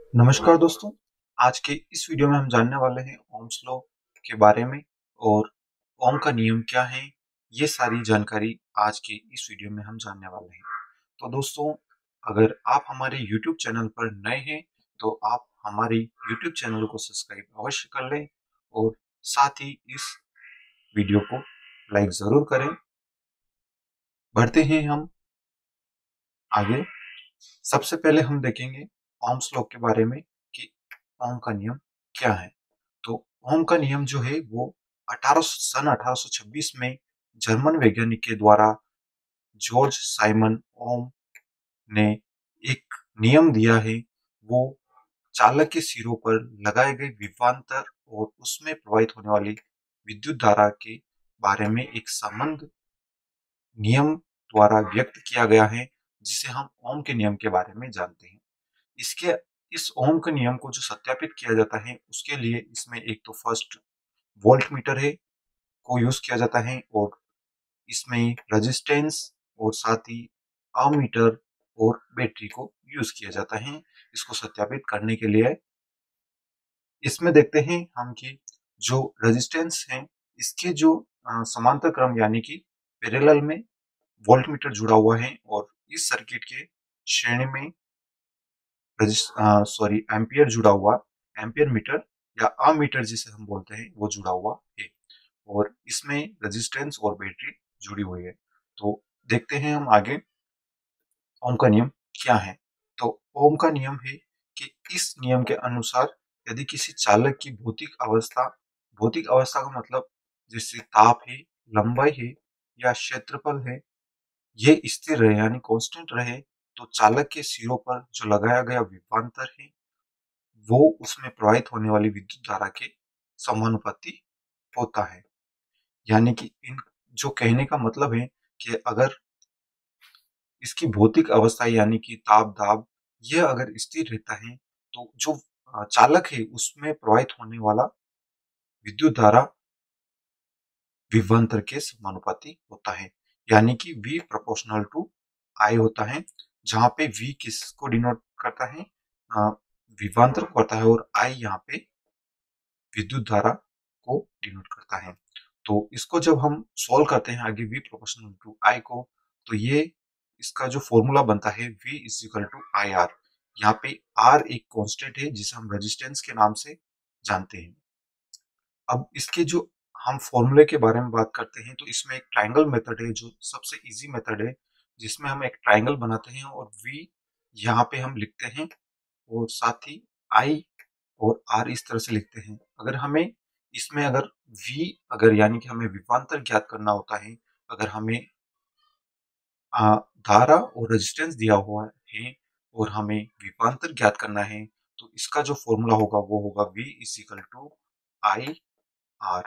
नमस्कार दोस्तों। आज के इस वीडियो में हम जानने वाले हैं ओम्स लॉ के बारे में और ओम का नियम क्या है। ये सारी जानकारी आज के इस वीडियो में हम जानने वाले हैं। तो दोस्तों, अगर आप हमारे YouTube चैनल पर नए हैं तो आप हमारे YouTube चैनल को सब्सक्राइब अवश्य कर लें और साथ ही इस वीडियो को लाइक जरूर करें। बढ़ते हैं हम आगे। सबसे पहले हम देखेंगे ओम्स लॉ के बारे में कि ओम का नियम क्या है। तो ओम का नियम जो है वो 1826 में जर्मन वैज्ञानिक के द्वारा जॉर्ज साइमन ओम ने एक नियम दिया है। वो चालक के सिरों पर लगाए गए विभवांतर और उसमें प्रवाहित होने वाली विद्युत धारा के बारे में एक संबंध नियम द्वारा व्यक्त किया गया है, जिसे हम ओम के नियम के बारे में जानते हैं। इसके इस ओम के नियम को जो सत्यापित किया जाता है उसके लिए इसमें एक तो फर्स्ट वोल्ट मीटर है को यूज किया जाता है और इसमें रेजिस्टेंस और साथ ही अमीटर और बैटरी को यूज किया जाता है इसको सत्यापित करने के लिए। इसमें देखते हैं हम कि जो रेजिस्टेंस है इसके जो समांतर क्रम यानी कि पैरेलल में वोल्ट मीटर जुड़ा हुआ है और इस सर्किट के श्रेणी में एम्पियर जुड़ा हुआ, एम्पियर मीटर या अमीटर जिसे हम बोलते हैं वो जुड़ा हुआ है और इसमें रेजिस्टेंस और बैटरी जुड़ी हुई है। तो देखते हैं हम आगे ओम का नियम क्या है। तो ओम का नियम है कि इस नियम के अनुसार यदि किसी चालक की भौतिक अवस्था का मतलब जैसे ताप है, लंबाई है या क्षेत्रफल है, ये स्थिर रहे यानी कांस्टेंट रहे तो चालक के सिरों पर जो लगाया गया विभवांतर है वो उसमें प्रवाहित होने वाली विद्युत धारा के समानुपाती होता है। यानी कि इन जो कहने का मतलब है कि अगर इसकी भौतिक अवस्था यानी कि ताप दाब यह अगर स्थिर रहता है तो जो चालक है उसमें प्रवाहित होने वाला विद्युत धारा विभवांतर के समानुपाती होता है। यानी कि V प्रोपोर्शनल टू I होता है, जहां पे V किसको डिनोट करता है, अ, विभवांतर को करता है और I यहाँ पे विद्युत धारा को डिनोट करता है। तो इसको जब हम सॉल्व करते हैं आगे V प्रोपोर्शनल टू I को, तो ये इसका जो फॉर्मूला बनता है V is equal to I R. यहाँ पे R एक कांस्टेंट है जिसे हम रेजिस्टेंस के नाम से जानते हैं। अब इसके जो हम फॉर्मूले के बारे में बात करते हैं तो इसमें एक ट्रायंगल मेथड है जो सबसे इजी मेथड है, जिसमें हम एक ट्रायंगल बनाते हैं और V यहाँ पे हम लिखते हैं और साथ ही I और R इस तरह से लिखते हैं। अगर हमें इसमें अगर V अगर यानी कि हमें विभवांतर ज्ञात करना होता है, अगर हमें धारा और रेजिस्टेंस दिया हुआ है और हमें विभवांतर ज्ञात करना है, तो इसका जो फॉर्मूला होगा वो होगा V is equal to I R.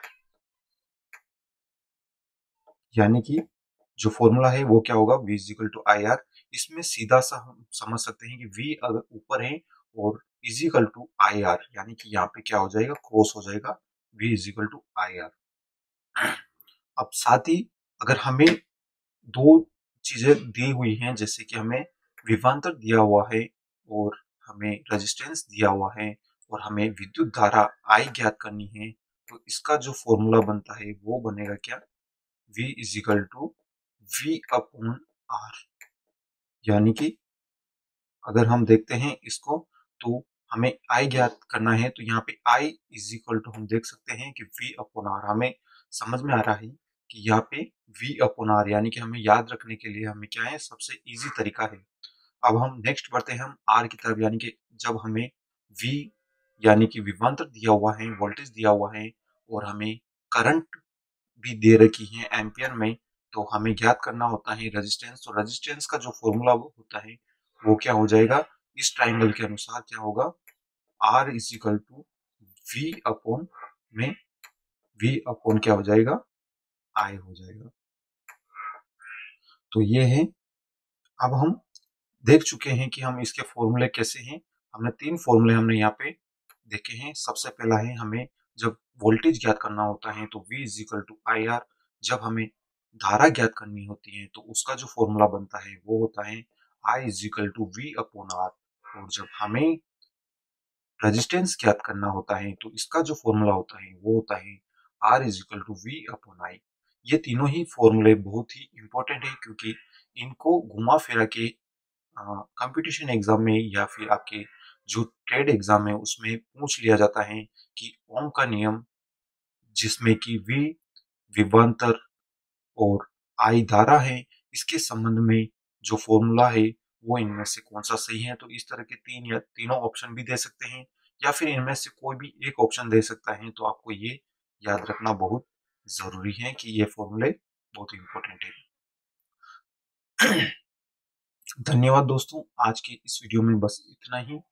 यानी कि जो फॉर्मूला है वो क्या होगा, V is equal to I R. इसमें सीधा सा हम समझ सकते हैं कि V अगर ऊपर है और is equal to I R, यानी कि यहाँ पे क्या हो जाएगा, क्रॉस हो जाएगा V is equal to I R. अब साथ ही अगर हमें दो चीजें दी हुई हैं, जैसे कि हमें विभवांतर दिया हुआ है और हमें रेजिस्टेंस दिया हुआ है और हमें विद्युत धारा I ज्ञात करनी है, तो इसका जो फॉर्मूला बनता है वो बनेगा क्या, V is equal to V upon R. यानी कि अगर हम देखते हैं इसको तो हमें I ज्ञात करना है, तो यहाँ पे I इज इक्वल टू हम देख सकते हैं कि V अपॉन आर। हमें समझ में आ रहा है कि यहाँ पे V अपॉन आर यानी कि हमें याद रखने के लिए हमें क्या है, सबसे इजी तरीका है। अब हम नेक्स्ट बढ़ते हैं हम R की तरफ, यानी कि जब हमें V यानी कि विभवांतर दिया हुआ है, वोल्टेज दिया हुआ है और हमें करंट भी दे रखी है एम्पियर में, तो हमें ज्ञात करना होता है रेजिस्टेंस। तो रेजिस्टेंस का जो फॉर्मूला होता है वो क्या हो जाएगा, इस ट्राइंगल के अनुसार क्या होगा, R is equal to V upon में V अपॉन क्या हो जाएगा, I हो जाएगा। तो ये है। अब हम देख चुके हैं कि हम इसके फॉर्मूले कैसे हैं। हमने तीन फॉर्मूले हमने यहाँ पे देखे हैं। सबसे पहला है हमें जब वोल्टेज ज्ञात करना होता है तो V is equal to I R. जब हमें धारा ज्ञात करनी होती है तो उसका जो फॉर्मूला बनता है वो होता है I is equal to V upon R. और जब हमें रेजिस्टेंस ज्ञात करना होता है तो इसका जो फॉर्मूला होता है वो होता है R is equal to V upon I. ये तीनों ही फॉर्मूले बहुत ही इंपॉर्टेंट है क्योंकि इनको घुमा फिरा के कंपटीशन एग्जाम में या फिर आपके जो ट्रेड एग्जाम है उसमें पूछ लिया जाता है कि ओम का नियम जिसमें कि वी विभवांतर और आई धारा है, इसके संबंध में जो फॉर्मूला है वो इनमें से कौन सा सही है। तो इस तरह के तीन या तीनों ऑप्शन भी दे सकते हैं या फिर इनमें से कोई भी एक ऑप्शन दे सकता है। तो आपको ये याद रखना बहुत जरूरी है कि ये फॉर्मूले बहुत इंपॉर्टेंट है। धन्यवाद दोस्तों, आज की इस वीडियो में बस इतना ही।